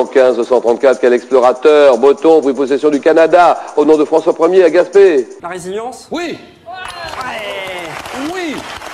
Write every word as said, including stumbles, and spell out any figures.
cent quinze, deux cent trente-quatre, quel explorateur breton prit possession du Canada au nom de François Ier à Gaspé? La résilience? Oui. Ouais. Oui.